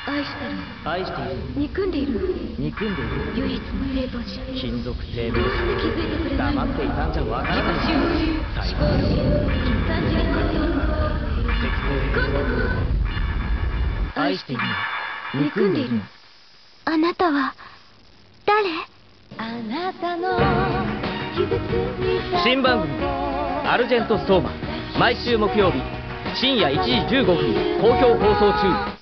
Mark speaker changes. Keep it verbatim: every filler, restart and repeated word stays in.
Speaker 1: 愛してる。
Speaker 2: 愛している。
Speaker 1: 憎んでいる。
Speaker 2: 憎んでいる。
Speaker 1: 唯一の生存者。
Speaker 2: 金属生命
Speaker 1: なんで気づいてくれないの。
Speaker 2: 黙っていたんじゃわからない。最後
Speaker 1: 思考の三次元活用。今度こそ
Speaker 2: 愛しているの。
Speaker 1: 憎んでいるの。あなたは誰？あなたの
Speaker 2: 新番組「アルジェント・ストーマ」毎週木曜日深夜いちじじゅうごふん好評放送中。